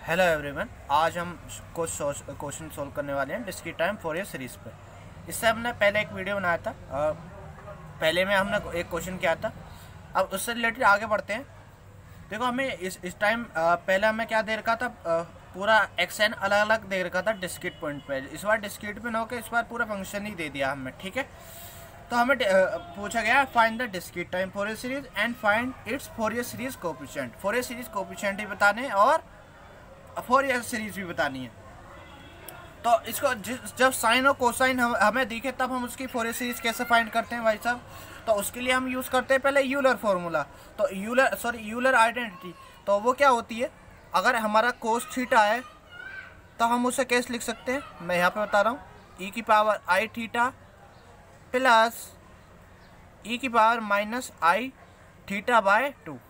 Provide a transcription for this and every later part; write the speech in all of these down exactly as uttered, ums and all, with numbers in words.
Hello everyone, आज हम कुछ क्वेश्चन सोल्व करने वाले हैं डिस्क्रीट टाइम फोरियर सीरीज़ पर। इससे हमने पहले एक वीडियो बनाया था, आ, पहले में हमने एक क्वेश्चन किया था। अब उससे रिलेटेड आगे बढ़ते हैं। देखो, हमें इस इस टाइम पहले हमें क्या दे रखा था, आ, पूरा एक्स एन अलग अलग दे रखा था डिस्क्रीट पॉइंट पे। इस बार डिस्क्रीट पे न होकर इस बार पूरा फंक्शन ही दे दिया हमें, ठीक है। तो हमें पूछा गया find the discrete time Fourier series and find its Fourier series coefficient. Fourier series coefficient ही बताने और फोरियर सीरीज भी बतानी है। तो इसको जब साइन और कोसाइन हम, हमें दिखे तब हम उसकी फोरियर सीरीज कैसे फाइंड करते हैं भाई साहब। तो उसके लिए हम यूज़ करते हैं पहले यूलर फॉर्मूला। तो यूलर सॉरी यूलर आइडेंटिटी। तो वो क्या होती है, अगर हमारा कोस थीटा है तो हम उसे कैसे लिख सकते हैं, मैं यहाँ पे बता रहा हूँ। ई की power i theta plus e की power minus i theta by two,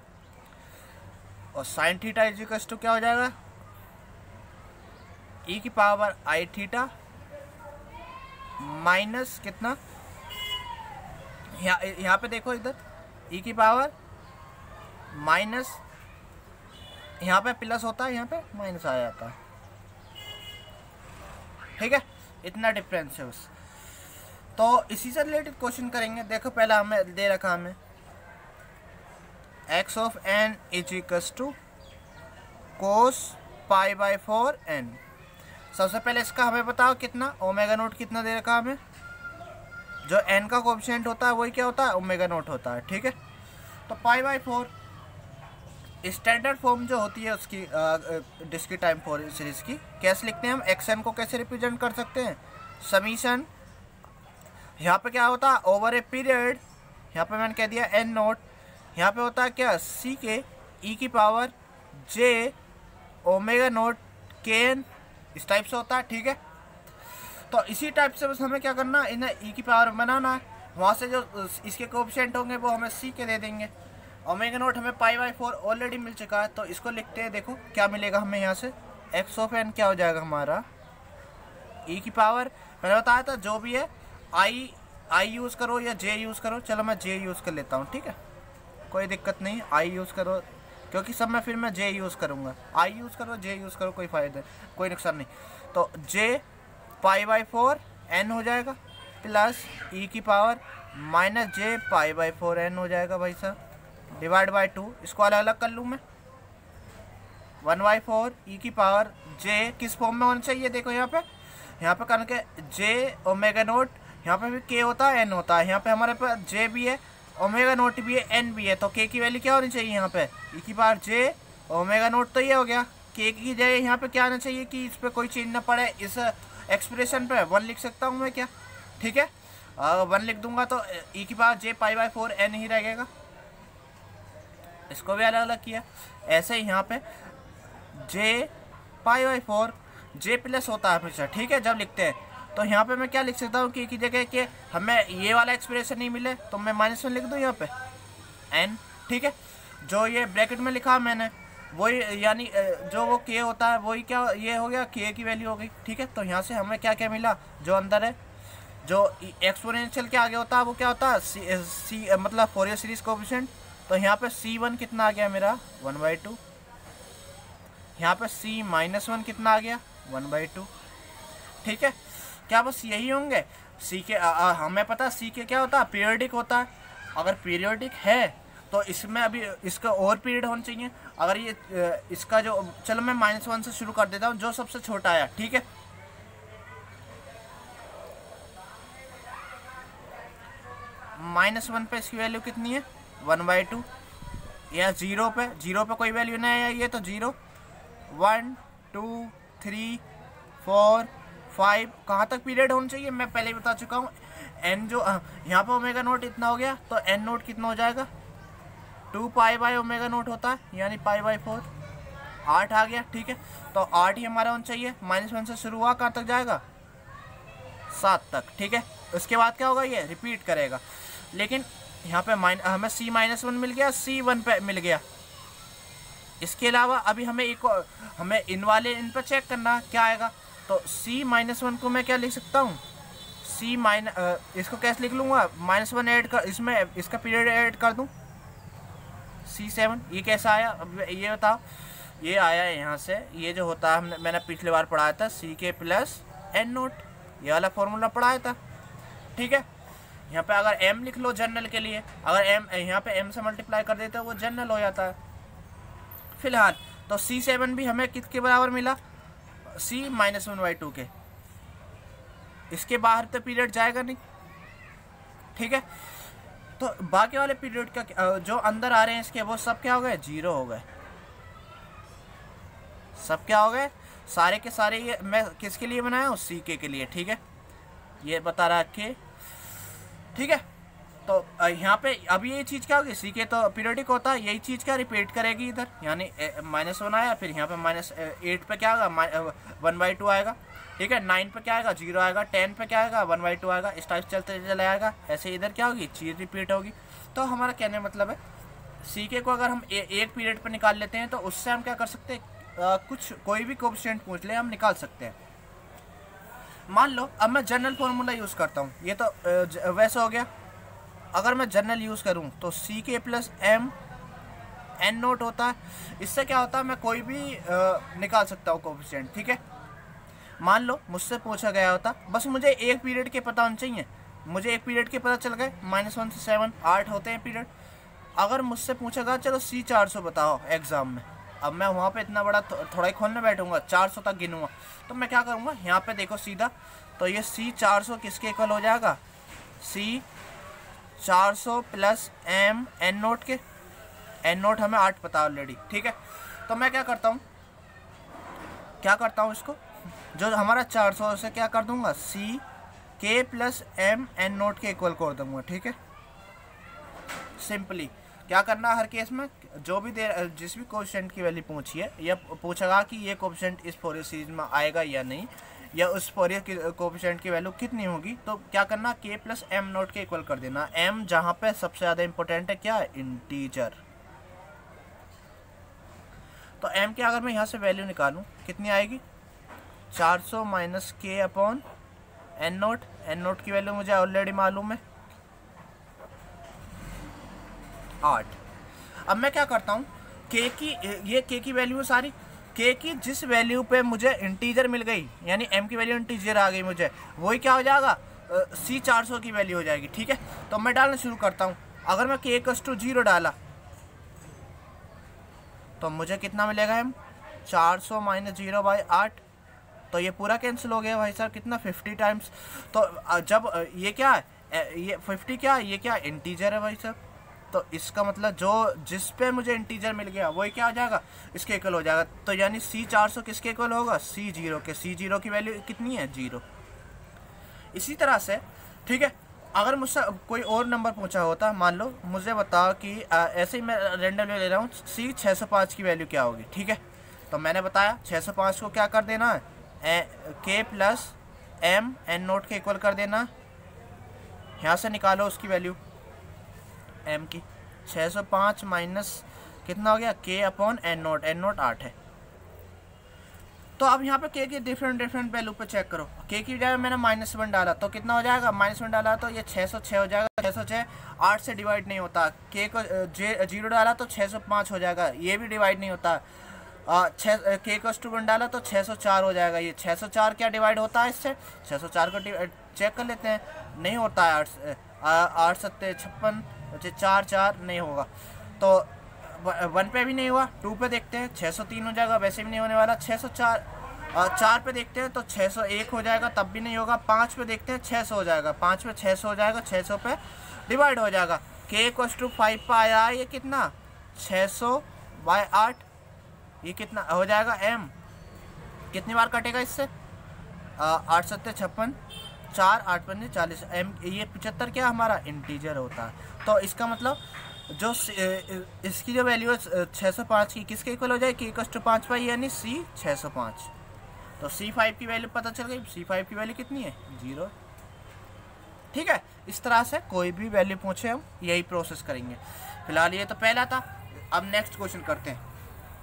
और sine theta is equal to क्या हो जाएगा, ई की पावर आई थीटा माइनस कितना, यहाँ यहाँ पे देखो इधर ई की पावर माइनस, यहाँ पे प्लस होता है, यहाँ पे माइनस आ जाता है, ठीक है। इतना डिफरेंस है बस। तो इसी से रिलेटेड क्वेश्चन करेंगे। देखो, पहला हमें दे रखा हमें x of n is equals to cos pi by four n. सबसे पहले इसका हमें बताओ कितना, ओमेगा नोट कितना दे रखा हमें। जो n का कोएफिशिएंट होता है वही क्या होता है, ओमेगा नोट होता है, ठीक है। तो pi by four standard form जो होती है उसकी डिस्क्रीट टाइम फोरियर सीरीज की कैसे लिखते हैं हम, एक्स एन को कैसे रिप्रेजेंट कर सकते हैं, समीशन, यहाँ पे क्या होता है ओवर ए पीरियड, यहाँ पे मैंने कह दिया एन नोट, यहाँ पे होता है क्या सी के ई की power j omega naught k n, इस टाइप से होता है, ठीक है। तो इसी टाइप से बस हमें क्या करना, इन्हें ई की पावर बनाना है, वहाँ से जो इसके कोएफिशिएंट होंगे वो हमें सी के दे देंगे। ओमेगा नोट हमें पाई बाई फोर ऑलरेडी मिल चुका है, तो इसको लिखते हैं। देखो क्या मिलेगा हमें यहाँ से, एक्स ऑफ एन क्या हो जाएगा हमारा, ई की पावर मैंने बताया था जो भी है, आई आई यूज़ करो या जे यूज़ करो, चलो मैं जे यूज़ कर लेता हूँ, ठीक है, कोई दिक्कत नहीं। आई यूज़ करो क्योंकि सब में फिर मैं जे यूज़ करूँगा, आई यूज़ करो जे यूज़ करो, कोई फ़ायदा कोई नुकसान नहीं। तो j pi by four n हो जाएगा प्लस ई की power minus j pi by four n हो जाएगा भाई साहब, डिवाइड बाई टू। इसको अलग अलग कर लूँ मैं, वन बाई फोर ई की पावर जे किस फॉर्म में होना चाहिए, देखो यहाँ पे यहाँ पे करके जे ओमेगा नोट, यहाँ पे भी के होता है एन होता है, यहाँ पे हमारे पास जे भी है ओमेगा नोट भी है एन भी है, तो के की वैल्यू क्या होनी चाहिए यहाँ पे, ई की पावर जे ओमेगा नोट, तो ये हो गया। के की जगह यहाँ पे क्या आना चाहिए कि इस पर कोई चेंज ना पड़े, इस एक्सप्रेशन पे वन लिख सकता हूँ मैं क्या, ठीक है। वन लिख दूंगा तो ई की power j pi by four n ही रहेगा। इसको भी अलग अलग किया। ऐसे ही यहाँ पे j pi by four j plus होता है हमेशा, ठीक है, जब लिखते हैं। तो यहाँ पे मैं क्या लिख सकता हूँ कि की जगह कि हमें ये वाला एक्सप्रेशन नहीं मिले तो मैं माइनस में लिख दूँ यहाँ पे एन, ठीक है। जो ये ब्रैकेट में लिखा मैंने वही, यानी जो वो के होता है वही क्या ये हो गया, के की वैल्यू हो गई, ठीक है। तो यहाँ से हमें क्या क्या मिला, जो अंदर है जो एक्सपोनेंशियल के आगे होता है वो क्या होता है सी, सी मतलब फोरियर सीरीज कोएफिशिएंट। तो यहाँ पे सी वन कितना आ गया मेरा, वन बाई टू। यहाँ पे सी माइनस वन कितना आ गया, वन बाई टू, ठीक है। क्या बस यही होंगे सी के, आ, आ, हमें पता सी के क्या होता है, पीरियोडिक होता है। अगर पीरियोडिक है तो इसमें अभी इसका और पीरियड होना चाहिए। अगर ये इसका जो, चलो मैं माइनस वन से शुरू कर देता हूँ, जो सबसे छोटा आया, ठीक है। माइनस वन पे इसकी वैल्यू कितनी है, वन बाई टू, या जीरो पे, जीरो पे कोई वैल्यू नहीं है, ये तो zero, one two three four five, कहाँ तक पीरियड होना चाहिए मैं पहले ही बता चुका हूँ। एन जो यहाँ पे ओमेगा नोट इतना हो गया, तो एन नोट कितना हो जाएगा, two pi by omega naught होता है, यानी पाई बाई फोर, आठ आ गया, ठीक है। तो आठ ही हमारा होना चाहिए। माइनस वन से शुरू हुआ, कहाँ तक जाएगा, सात तक, ठीक है। उसके बाद क्या होगा, ये रिपीट करेगा। लेकिन यहाँ पे माइन हमें सी माइनस वन मिल गया, सी वन पे मिल गया। इसके अलावा अभी हमें एक हमें इन वाले इन पर चेक करना क्या आएगा। तो c माइनस वन को मैं क्या लिख सकता हूँ, c माइनस, इसको कैसे लिख लूँगा, माइनस वन ऐड कर, इसमें इसका पीरियड ऐड कर दूँ, सी सेवन, ये कैसा आया अब ये बताओ। ये आया है यहाँ से, ये जो होता है हमने मैंने पिछली बार पढ़ाया था सी के प्लस एन नोट, ये वाला फॉर्मूला पढ़ाया था, ठीक है। यहाँ पे अगर m लिख लो जनरल के लिए, अगर m यहाँ पे m से मल्टीप्लाई कर देते हो वो जनरल हो जाता है। फिलहाल तो सी सेवन भी हमें किसके बराबर मिला, c minus one by two के, इसके बाहर तो पीरियड जाएगा नहीं, ठीक है। तो बाकी वाले पीरियड का जो अंदर आ रहे हैं इसके वो सब क्या हो गए, जीरो हो गए, सब क्या हो गए, सारे के सारे। ये मैं किसके लिए बनाया हूँ, सी के के लिए, ठीक है, ये बता रहा के, ठीक है। तो यहाँ पे अभी ये चीज़ क्या होगी, सी के तो पीरियडिक होता है, यही चीज़ क्या रिपीट करेगी इधर, यानी माइनस वन आया, फिर यहाँ पे माइनस एट पे क्या आएगा, वन बाई टू आएगा, ठीक है। नाइन पे क्या आएगा, जीरो आएगा, टेन पे क्या आएगा, वन बाई टू आएगा, इस टाइप चलते चले आएगा, ऐसे इधर क्या होगी, चीज़ रिपीट होगी। तो हमारा कहने का मतलब है सी के को अगर हम ए, एक पीरियड पर निकाल लेते हैं तो उससे हम क्या कर सकते हैं, आ, कुछ कोई भी कोएफिशिएंट पूछ ले हम निकाल सकते हैं। मान लो अब मैं जनरल फॉर्मूला यूज़ करता हूँ, ये तो वैसा हो गया। अगर मैं जनरल यूज़ करूँ तो सी k plus m n note होता है, इससे क्या होता है मैं कोई भी आ, निकाल सकता हूँ कोएफिशिएंट, ठीक है। मान लो मुझसे पूछा गया होता, बस मुझे एक पीरियड के पता होने चाहिए, मुझे एक पीरियड के पता चल गए, माइनस वन से सेवन आठ होते हैं पीरियड। अगर मुझसे पूछा गया चलो सी चार सौ बताओ एग्ज़ाम में, अब मैं वहाँ पे इतना बड़ा थोड़ा ही खोलने बैठूंगा, चार सौ तक गिनूंगा, तो मैं क्या करूँगा, यहाँ पे देखो सीधा, तो ये सी चार सौ किसके इक्वल हो जाएगा, सी चार सौ plus m n naught k, n naught हमें आठ पता ऑलरेडी, ठीक है। तो मैं क्या करता हूँ, क्या करता हूँ इसको, जो हमारा चार सौ से क्या कर दूंगा, c k plus m n naught k equal कर दूंगा, ठीक है। सिंपली क्या करना हर केस में, जो भी दे जिस भी कोएफिशिएंट की वैल्यू पूछी है, या पूछेगा कि ये कोएफिशिएंट इस फोरियर सीरीज में आएगा या नहीं, या उस फोरियर की कोएफिशिएंट की वैल्यू कितनी होगी, तो क्या करना, k plus m naught k equal कर देना। एम जहाँ पे सबसे ज़्यादा इंपॉर्टेंट है क्या है, इंटीजर। तो एम के अगर मैं यहाँ से वैल्यू निकालूँ कितनी आएगी, चार सौ minus k upon n naught, n naught की वैल्यू मुझे ऑलरेडी मालूम है आठ। अब मैं क्या करता हूँ, के की ये के की वैल्यू है सारी, के की जिस वैल्यू पे मुझे इंटीजर मिल गई, यानी एम की वैल्यू इंटीजर आ गई मुझे, वही क्या हो जाएगा, सी चार सौ की वैल्यू हो जाएगी, ठीक है। तो मैं डालना शुरू करता हूँ, अगर मैं के इक्वल्स टू जीरो डाला तो मुझे कितना मिलेगा, एम चार सौ माइनस जीरो बाई आठ, तो ये पूरा कैंसिल हो गया भाई साहब, कितना फिफ्टी टाइम्स। तो जब ये क्या है, ये फिफ्टी क्या है, ये क्या इंटीजर है भाई साहब, तो इसका मतलब जो जिस पे मुझे इंटीजर मिल गया वही क्या हो जाएगा, इसके इक्वल हो जाएगा। तो यानी सी चार सौ किसके इक्वल होगा, सी जीरो के, सी जीरो की वैल्यू कितनी है, जीरो। इसी तरह से ठीक है, अगर मुझसे कोई और नंबर पूछा होता, मान लो मुझे बताओ कि आ, ऐसे ही मैं रेंडमली ले रहा हूँ, सी छः सौ पाँच की वैल्यू क्या होगी, ठीक है। तो मैंने बताया छः सौ पाँच को क्या कर देना है, k plus m n naught k equal कर देना, यहाँ से निकालो उसकी वैल्यू एम की, छः सौ पाँच माइनस कितना हो गया, k upon n naught, n naught आठ है। तो अब यहाँ पे के की डिफरेंट डिफरेंट वैल्यू पे चेक करो, के की जगह मैंने माइनस वन डाला तो कितना हो जाएगा, माइनस वन डाला तो ये छः सौ छः हो जाएगा, छः सौ छः आठ से डिवाइड नहीं होता, के को जे जीरो डाला तो छः सौ पाँच हो जाएगा, ये भी डिवाइड नहीं होता, छः के को टू वन डाला तो छः सौ चार हो जाएगा, ये छः सौ चार क्या डिवाइड होता है इससे, छः सौ चार को चेक कर लेते हैं, नहीं होता है, आठ आठ सत्ते छप्पन, चार चार नहीं होगा, तो वन पे भी नहीं हुआ, टू पे देखते हैं छः सौ तीन हो जाएगा, वैसे भी नहीं होने वाला, छः सौ चार चार पे देखते हैं तो छः सौ एक हो जाएगा, तब भी नहीं होगा, पाँच पे देखते हैं छः सौ हो जाएगा, पाँच पे छः सौ हो जाएगा, छः सौ पे डिवाइड हो जाएगा, के इक्वल्स टू फाइव पे आया है, ये कितना छः सौ बाई आठ, ये कितना हो जाएगा, एम कितनी बार कटेगा इससे, आठ सत्तर छप्पन, चार आठ पंजे चालीस, एम ये पचहत्तर क्या हमारा इंटीजर होता है। तो इसका मतलब जो इसकी जो वैल्यू है छः सौ पाँच की किसके इक्वल हो जाए, के इक्वल्स टू पाँच पाई, यानी सी छः सौ पाँच। तो सी फाइव की वैल्यू पता चल गई, सी फाइव की वैल्यू कितनी है, जीरो। ठीक है, इस तरह से कोई भी वैल्यू पूछे हम यही प्रोसेस करेंगे। फिलहाल ये तो पहला था, अब नेक्स्ट क्वेश्चन करते हैं।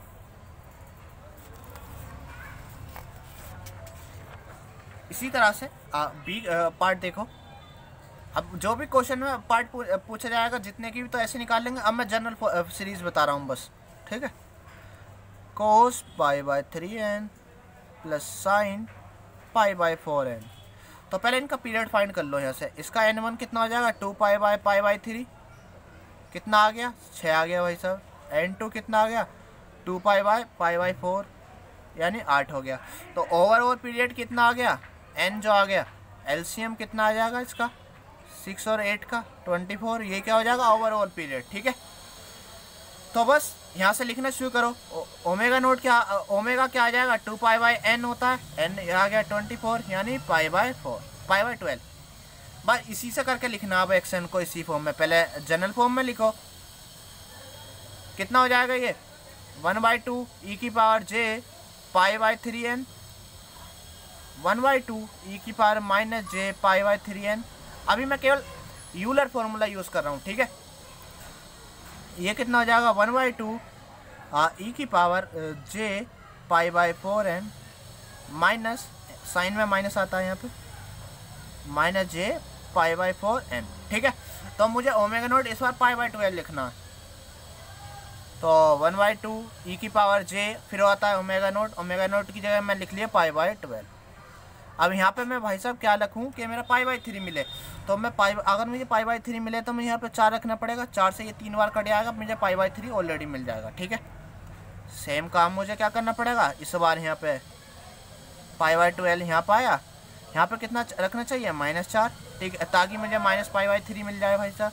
इसी तरह से आ, बी आ, पार्ट देखो, अब जो भी क्वेश्चन में पार्ट पूछा जाएगा जितने की भी तो ऐसे निकाल लेंगे। अब मैं जनरल सीरीज बता रहा हूँ बस, ठीक है। Cos pi by three n plus sine pi by four n. तो पहले इनका पीरियड फाइंड कर लो यहाँ से। इसका एन वन कितना हो जाएगा, two pi by pi by three, कितना आ गया, छः आ गया भाई साहब। एन टू कितना आ गया, two pi by pi by four, यानी आठ हो गया। तो ओवरऑल पीरियड कितना आ गया, एन जो आ गया, एलसीएम कितना आ जाएगा इसका, सिक्स और एट का ट्वेंटी फोर, ये क्या हो जाएगा ओवरऑल पीरियड। ठीक है, तो बस यहाँ से लिखना शुरू करो। ओमेगा नोट क्या, ओमेगा क्या आ जाएगा, टू पाई बाय एन होता है, एन आ गया ट्वेंटी फोर, यानी pi by four, pi by twelve. बस इसी से करके लिखना अब एक्स एन को इसी फॉर्म में। पहले जनरल फॉर्म में लिखो, कितना हो जाएगा ये, वन बाई टू ई की power j pi by three n, one by two e की power minus j pi by three n. अभी मैं केवल यूलर फॉर्मूला यूज़ कर रहा हूँ। ठीक है, ये कितना हो जाएगा, वन बाई टू ई की power j pi by four n minus, sine में माइनस आता है यहाँ पे, minus j pi by four n. ठीक है, तो मुझे ओमेगा नोट इस बार पाई बाय ट्वेल्व लिखना है। तो वन बाई टू ई की पावर जे, फिर आता है ओमेगा नोट, ओमेगा नोट की जगह मैं लिख लिया पाई बाय ट्वेल्व। अब यहाँ पे मैं भाई साहब क्या लिखूँ कि मेरा पाई बाई थ्री मिले, तो मैं पाई, अगर मुझे पाई बाई थ्री मिले तो मुझे यहाँ पे चार रखना पड़ेगा, चार से ये तीन बार कट जाएगा, मुझे पाई बाई थ्री ऑलरेडी मिल जाएगा। ठीक है, सेम काम मुझे क्या करना पड़ेगा, इस बार यहाँ पे पाई बाई ट्वेल्व यहाँ पर आया, यहाँ पे कितना रखना चाहिए, माइनस चार। ठीक है, ताकि मुझे माइनस पाई बाई थ्री मिल जाए भाई साहब।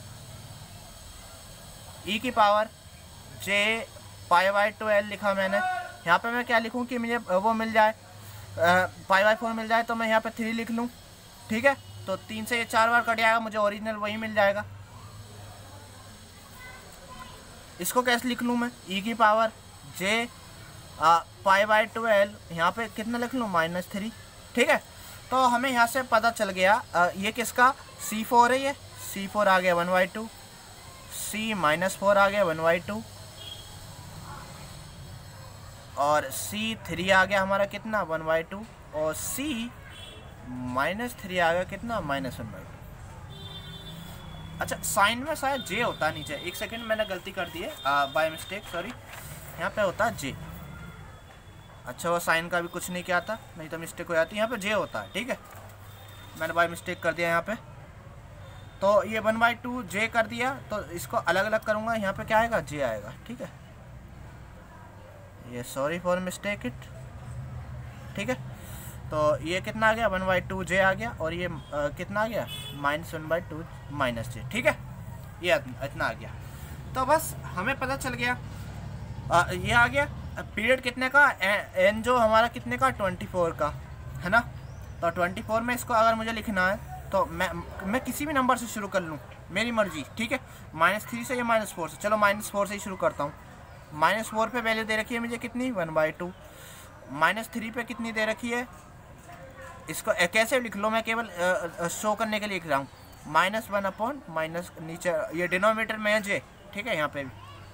ई की power j pi by twelve लिखा मैंने, यहाँ पे मैं क्या लिखूँ कि मुझे वो मिल जाए, पाई बाई फोर मिल जाए, तो मैं यहाँ पे थ्री लिख लूँ। ठीक है, तो तीन से ये चार बार कट जाएगा, मुझे ओरिजिनल वही मिल जाएगा। इसको कैसे लिख लूँ मैं, ई की power j pi by twelve, यहाँ पे कितना लिख लूँ, माइनस थ्री। ठीक है, तो हमें यहाँ से पता चल गया आ, ये किसका सी फोर है, ये सी फोर आ गया one by two, c minus four आ गया वन बाई टू, और सी थ्री आ गया हमारा कितना, वन बाई टू, और सी माइनस थ्री आ गया कितना, माइनस वन बाई टू। अच्छा, साइन में शायद जे होता है नीचे, एक सेकंड मैंने गलती कर दी है बाय मिस्टेक, सॉरी, यहाँ पे होता है जे। अच्छा, वो साइन का भी कुछ नहीं किया था, नहीं तो मिस्टेक हो जाती है, यहाँ पे जे होता है। ठीक है, मैंने बाय मिस्टेक कर दिया यहाँ पे, तो ये वन बाई टू जे कर दिया, तो इसको अलग अलग करूँगा, यहाँ पे क्या आएगा, जे आएगा। ठीक है, ये सॉरी फॉर मिस्टेक इट। ठीक है, तो ये कितना आ गया, वन बाई टू जे आ गया, और ये आ, कितना आ गया, minus one by two minus j. ठीक है, ये इतना आ गया। तो बस हमें पता चल गया, आ, ये आ गया पीरियड कितने का, एन जो हमारा कितने का, ट्वेंटी फोर का है ना। तो ट्वेंटी फोर में इसको अगर मुझे लिखना है तो मैं मैं किसी भी नंबर से शुरू कर लूँ, मेरी मर्जी। ठीक है, माइनस थ्री से या माइनस फोर से, चलो माइनस फोर से ही शुरू करता हूँ। माइनस फोर पे वैल्यू दे रखी है मुझे कितनी, one by two. Minus three पे कितनी दे रखी है, इसको कैसे लिख लो, मैं केवल शो करने के लिए लिख रहा हूँ, माइनस वन अपॉन माइनस, नीचे ये डिनोमिनेटर में है जे। ठीक है, यहाँ पे भी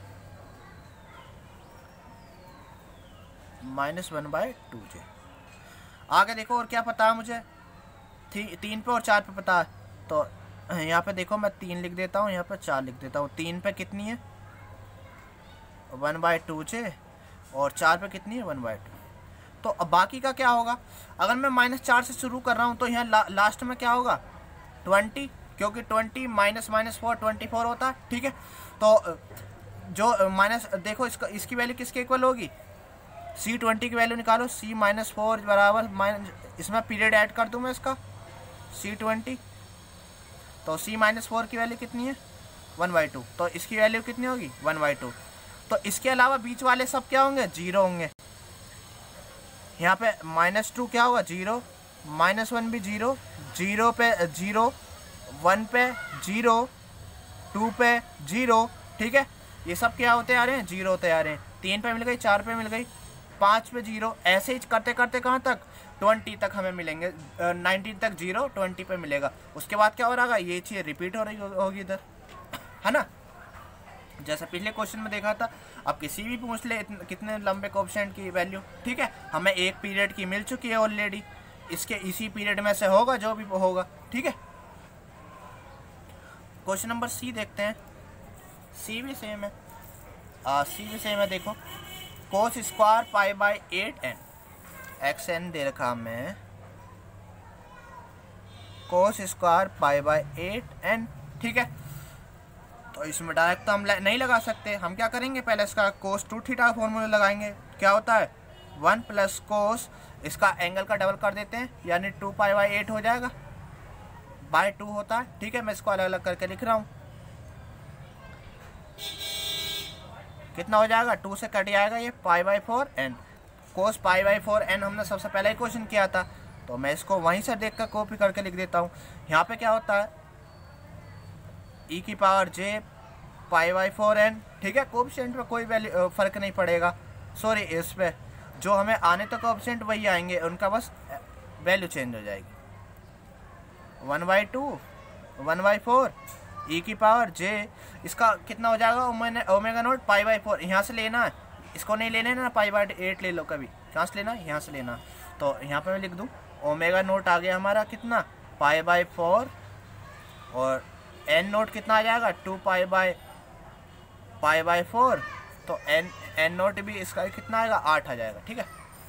minus one by two j. आगे देखो और क्या पता है मुझे, थी, तीन पे और चार पे पता है, तो यहाँ पे देखो मैं तीन लिख देता हूँ, यहाँ पे चार लिख देता हूँ। तीन पे कितनी है, वन बाई टू जे, और चार पे कितनी है, वन बाई टू। तो अब बाकी का क्या होगा, अगर मैं माइनस चार से शुरू कर रहा हूँ तो यहाँ ला, लास्ट में क्या होगा, ट्वेंटी, क्योंकि twenty minus minus four twenty four होता है। ठीक है, तो जो माइनस देखो इसका, इसकी वैल्यू किसके इक्वल होगी, सी ट्वेंटी की वैल्यू निकालो, सी माइनस फोर बराबर माइनस, इसमें पीरियड ऐड कर दूँ मैं इसका, सी ट्वेंटी, तो सी माइनस फोर की वैल्यू कितनी है, वन बाई टू, तो इसकी वैल्यू कितनी होगी, वन बाई टू। तो इसके अलावा बीच वाले सब क्या होंगे, जीरो होंगे। यहाँ पे माइनस टू क्या होगा, जीरो, माइनस वन भी जीरो, जीरो पे जीरो, वन पे जीरो, टू पे जीरो। ठीक है, ये सब क्या होते आ रहे हैं, जीरो होते आ रहे हैं। तीन पे मिल गई, चार पे मिल गई, पाँच पे जीरो, ऐसे ही करते करते कहाँ तक, ट्वेंटी तक हमें मिलेंगे, नाइनटीन तक जीरो, ट्वेंटी पे मिलेगा। उसके बाद क्या हो रहा है, ये चीज़ रिपीट हो रही होगी इधर, है ना, जैसे पिछले क्वेश्चन में देखा था। अब किसी भी पूछ ले कितने लंबे कोएफिशिएंट की वैल्यू। ठीक है, हमें एक पीरियड की मिल चुकी है ऑलरेडी, इसके इसी पीरियड में से होगा जो भी होगा। ठीक है, क्वेश्चन नंबर सी देखते हैं। सी भी सेम है, आ, सी भी सेम है। देखो cos square pi by eight n, x n दे रखा हमें cos square pi by eight n, ठीक है। तो इसमें डायरेक्ट तो हम नहीं लगा सकते, हम क्या करेंगे, पहले इसका कोस टू थीटा का फॉर्मूला लगाएंगे। क्या होता है, वन प्लस कोस, इसका एंगल का डबल कर देते हैं, यानी टू पाई बाई एट हो जाएगा, बाय टू होता है, ठीक है। मैं इसको अलग अलग करके लिख रहा हूँ। कितना हो जाएगा, टू से कट जाएगा ये pi by four n, cos pi by four n हमने सबसे पहले ही क्वेश्चन किया था, तो मैं इसको वहीं से देख कर कॉपी करके लिख देता हूँ। यहाँ पे क्या होता है, ई की power j pi by four n, ठीक है। कोएफिशिएंट में कोई वैल्यू फर्क नहीं पड़ेगा, सॉरी इस पे जो हमें आने तो कोएफिशिएंट वही आएंगे, उनका बस वैल्यू चेंज हो जाएगी। One by two one by four e की पावर जे, इसका कितना हो जाएगा, omega naught pi by four, यहाँ से लेना है, इसको नहीं लेना ना, पाई बाई एट ले लो, कभी कहाँ से लेना, यहाँ से लेना। तो यहाँ पे मैं लिख दूँ ओमेगा नोट आ गया हमारा कितना, पाई बाई फोर, और एन नोट कितना आ जाएगा, two pi by pi by four, तो एन एन नोट भी इसका कितना आएगा, आठ आ जाएगा, ठीक है।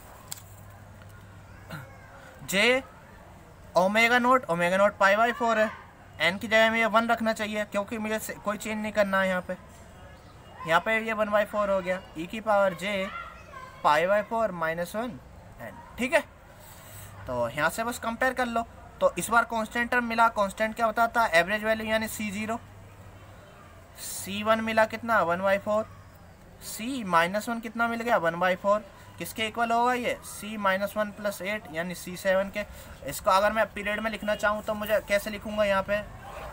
J omega naught, omega naught pi by four है, एन की जगह में ये वन रखना चाहिए, क्योंकि मुझे कोई चेंज नहीं करना है यहाँ पे। यहाँ पे ये वन बाई फोर हो गया, ई की power j pi by four minus one n, ठीक है। तो यहाँ से बस कंपेयर कर लो। तो इस बार कांस्टेंट टर्म मिला, कांस्टेंट क्या बताता है, एवरेज वैल्यू यानी सी जीरो, सी वन मिला कितना, one by four, c minus one कितना मिल गया, वन बाई फोर, किसके इक्वल होगा ये, c minus one plus eight यानी सी सेवन के। इसको अगर मैं पीरियड में लिखना चाहूँ तो मुझे कैसे लिखूंगा, यहाँ पे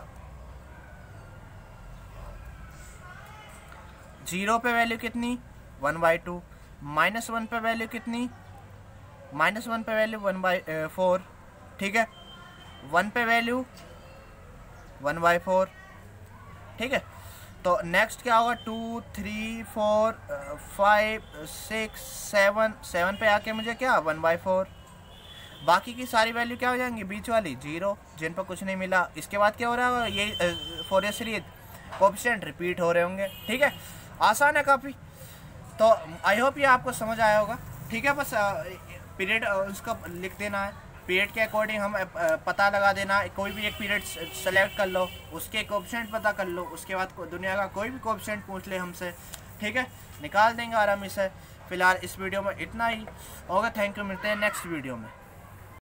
जीरो पे वैल्यू कितनी, one by two, minus one पे वैल्यू कितनी, माइनस वन पे वैल्यू वन बाई फोर, ठीक है। वन पे वैल्यू वन बाई फोर, ठीक है। तो नेक्स्ट क्या होगा, two three four five six seven, seven पे आके मुझे क्या, वन बाई फोर, बाकी की सारी वैल्यू क्या हो जाएंगी, बीच वाली जीरो, जिन पर कुछ नहीं मिला। इसके बाद क्या हो रहा है, ये फोरियर सीरीज कोएफिशिएंट रिपीट हो रहे होंगे, ठीक है। आसान है काफ़ी। तो आई होप ये आपको समझ आया होगा, ठीक है। बस पीरियड उसका लिख देना है, पीरियड के अकॉर्डिंग हम पता लगा देना, कोई भी एक पीरियड सेलेक्ट कर लो, उसके कोएफिशिएंट पता कर लो, उसके बाद दुनिया का कोई भी कोएफिशिएंट पूछ ले हमसे, ठीक है, निकाल देंगे आराम से। फिलहाल इस वीडियो में इतना ही होगा, थैंक यू, मिलते हैं नेक्स्ट वीडियो में।